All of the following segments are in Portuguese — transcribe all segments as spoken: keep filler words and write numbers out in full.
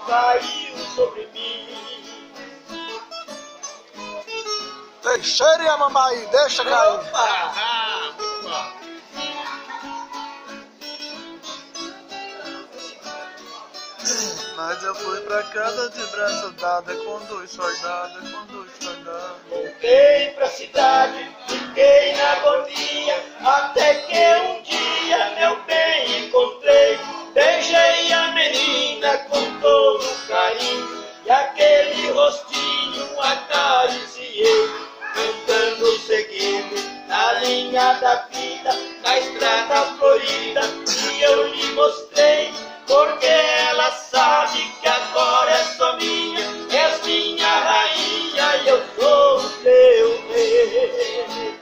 caiu sobre mim. Teixeira a mamãe, deixa cair. Opa! Ah, muito bom. Mas eu fui pra casa de braço dado com dois soldados, com dois soldados. Voltei pra cidade, fiquei na agonia, até que um dia, meu bem, encontrei. Beijei a menina com todo carinho, e aquele rostinho acariciei. Cantando seguindo na linha da vida, na estrada florida, e eu lhe mostrei. Porque ela sabe que agora é só minha, és minha rainha e eu sou o teu rei.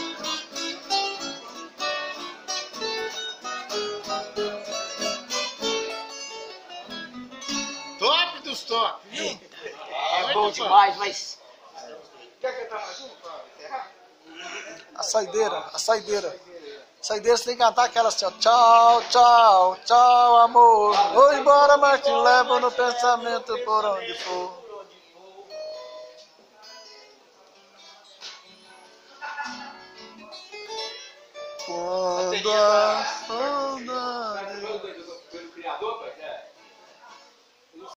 Top dos top. É bom demais, mas... Quer cantar mais um pra encerrar? A saideira, a saideira. Saideira, você tem que cantar aquela assim, ó. Tchau, tchau, tchau, amor. Vou embora, mas te levo no pensamento por onde for. Quando a